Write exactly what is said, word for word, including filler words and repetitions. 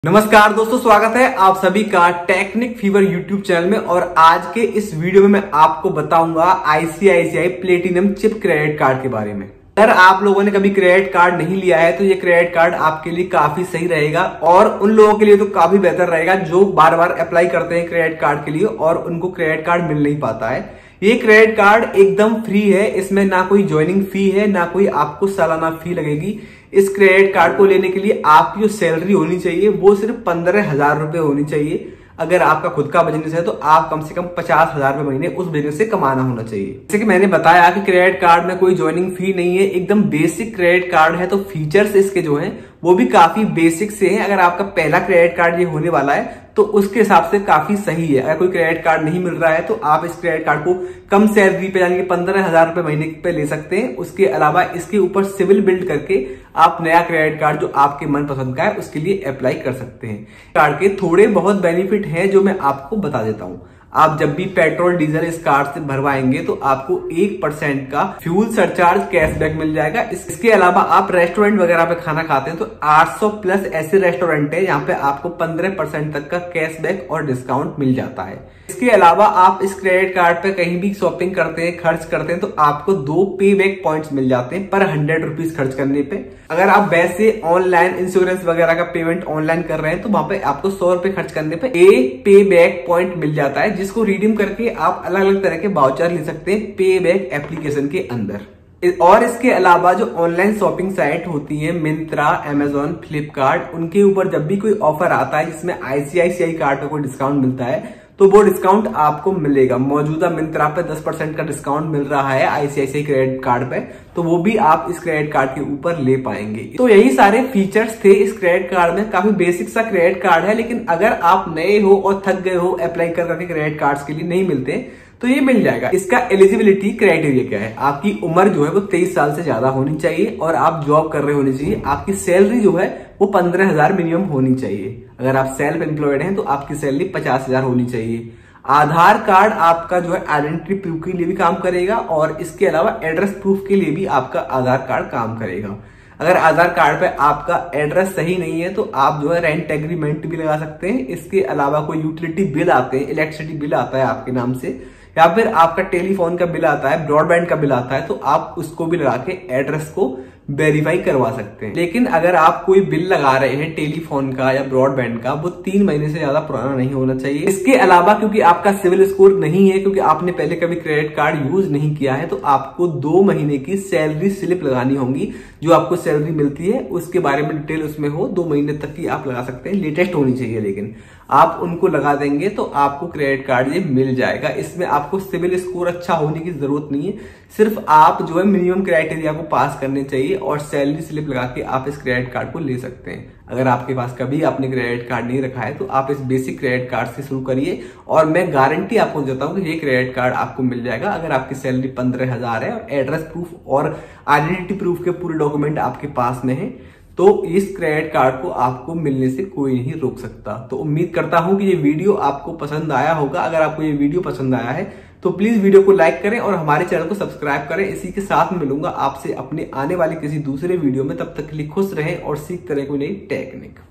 नमस्कार दोस्तों, स्वागत है आप सभी का टेक्निक फीवर यूट्यूब चैनल में। और आज के इस वीडियो में मैं आपको बताऊंगा ICICI platinum chip credit card के बारे में। अगर आप लोगों ने कभी क्रेडिट कार्ड नहीं लिया है तो ये क्रेडिट कार्ड आपके लिए काफी सही रहेगा, और उन लोगों के लिए तो काफी बेहतर रहेगा जो बार बार अप्लाई करते हैं क्रेडिट कार्ड के लिए और उनको क्रेडिट कार्ड मिल नहीं पाता है। ये क्रेडिट कार्ड एकदम फ्री है, इसमें ना कोई ज्वाइनिंग फी है, ना कोई आपको सालाना फी लगेगी। इस क्रेडिट कार्ड को लेने के लिए आपकी जो सैलरी होनी चाहिए वो सिर्फ पंद्रह हजार रुपए होनी चाहिए। अगर आपका खुद का बिजनेस है तो आप कम से कम पचास हजार रुपए महीने उस बिजनेस से कमाना होना चाहिए। जैसे कि मैंने बताया कि क्रेडिट कार्ड में कोई ज्वाइनिंग फी नहीं है, एकदम बेसिक क्रेडिट कार्ड है, तो फीचर्स इसके जो हैं वो भी काफी बेसिक से हैं। अगर आपका पहला क्रेडिट कार्ड ये होने वाला है तो उसके हिसाब से काफी सही है। अगर कोई क्रेडिट कार्ड नहीं मिल रहा है तो आप इस क्रेडिट कार्ड को कम सैलरी पे यानी कि पंद्रह हजार रुपए महीने पे ले सकते हैं। उसके अलावा इसके ऊपर सिविल बिल्ड करके आप नया क्रेडिट कार्ड जो आपके मनपसंद का है उसके लिए अप्लाई कर सकते हैं। कार्ड के थोड़े बहुत बेनिफिट हैं जो मैं आपको बता देता हूं। आप जब भी पेट्रोल डीजल इस कार्ड से भरवाएंगे तो आपको एक परसेंट का फ्यूल सरचार्ज कैशबैक मिल जाएगा। इसके अलावा आप रेस्टोरेंट वगैरह पे खाना खाते हैं तो आठ सौ प्लस ऐसे रेस्टोरेंट है जहां पे आपको पंद्रह परसेंट तक का कैशबैक और डिस्काउंट मिल जाता है। इसके अलावा आप इस क्रेडिट कार्ड पे कहीं भी शॉपिंग करते हैं, खर्च करते हैं तो आपको दो पे बैक पॉइंट्स मिल जाते हैं पर हंड्रेड रुपीज खर्च करने पे। अगर आप वैसे ऑनलाइन इंश्योरेंस वगैरह का पेमेंट ऑनलाइन कर रहे हैं तो वहां पे आपको सौ रुपए खर्च करने पे एक पे बैक पॉइंट मिल जाता है, जिसको रिडीम करके आप अलग अलग तरह के वाउचर ले सकते हैं पे बैक एप्लीकेशन के अंदर। और इसके अलावा जो ऑनलाइन शॉपिंग साइट होती है मिंत्रा, अमेजॉन, फ्लिपकार्ट, उनके ऊपर जब भी कोई ऑफर आता है जिसमें आईसीआईसीआई कार्ड पे कोई डिस्काउंट मिलता है तो वो डिस्काउंट आपको मिलेगा। मौजूदा मिंत्रा पे दस परसेंट का डिस्काउंट मिल रहा है आईसीआईसीआई क्रेडिट कार्ड पे, तो वो भी आप इस क्रेडिट कार्ड के ऊपर ले पाएंगे। तो यही सारे फीचर्स थे इस क्रेडिट कार्ड में। काफी बेसिक सा क्रेडिट कार्ड है, लेकिन अगर आप नए हो और थक गए हो अप्लाई कर करके क्रेडिट कार्ड्स के लिए नहीं मिलते तो ये मिल जाएगा। इसका एलिजिबिलिटी क्राइटेरिया क्या है? आपकी उम्र जो है वो तेईस साल से ज्यादा होनी चाहिए और आप जॉब कर रहे होने चाहिए। आपकी सैलरी जो है वो पंद्रह हजार मिनिमम होनी चाहिए। अगर आप सेल्फ एम्प्लॉयड हैं तो आपकी सैलरी पचास हजार होनी चाहिए। आधार कार्ड आपका जो है आइडेंटिटी प्रूफ के लिए भी काम करेगा और इसके अलावा एड्रेस प्रूफ के लिए भी आपका आधार कार्ड काम करेगा। अगर आधार कार्ड पे आपका एड्रेस सही नहीं है तो आप जो है रेंट एग्रीमेंट भी लगा सकते हैं। इसके अलावा कोई यूटिलिटी बिल आते हैं, इलेक्ट्रिसिटी बिल आता है आपके नाम से, या फिर आपका टेलीफोन का बिल आता है, ब्रॉडबैंड का बिल आता है, तो आप उसको भी लगा के एड्रेस को वेरीफाई करवा सकते हैं। लेकिन अगर आप कोई बिल लगा रहे हैं टेलीफोन का या ब्रॉडबैंड का, वो तीन महीने से ज्यादा पुराना नहीं होना चाहिए। इसके अलावा क्योंकि आपका सिविल स्कोर नहीं है, क्योंकि आपने पहले कभी क्रेडिट कार्ड यूज नहीं किया है, तो आपको दो महीने की सैलरी स्लिप लगानी होगी। जो आपको सैलरी मिलती है उसके बारे में डिटेल उसमें हो, दो महीने तक की आप लगा सकते हैं, लेटेस्ट होनी चाहिए। लेकिन आप उनको लगा देंगे तो आपको क्रेडिट कार्ड ये मिल जाएगा। इसमें आपको सिविल स्कोर अच्छा होने की जरूरत नहीं है, सिर्फ आप जो है मिनिमम क्राइटेरिया को पास करने चाहिए और सैलरी स्लिप लगा के आप इस क्रेडिट कार्ड को ले सकते हैं। अगर आपके पास कभी आपने क्रेडिट कार्ड नहीं रखा है तो आप इस बेसिक क्रेडिट कार्ड से शुरू करिए और मैं गारंटी आपको देता हूं कि ये क्रेडिट कार्ड आपको मिल जाएगा। अगर आपकी सैलरी पंद्रह हजार है और एड्रेस प्रूफ और आइडेंटिटी प्रूफ के पूरे डॉक्यूमेंट आपके पास में है तो इस क्रेडिट कार्ड को आपको मिलने से कोई नहीं रोक सकता। तो उम्मीद करता हूं कि ये वीडियो आपको पसंद आया होगा। अगर आपको ये वीडियो पसंद आया है तो प्लीज वीडियो को लाइक करें और हमारे चैनल को सब्सक्राइब करें। इसी के साथ मिलूंगा आपसे अपने आने वाले किसी दूसरे वीडियो में। तब तक के लिए खुश रहें और सीखते रहें कोई नई टेक्निक।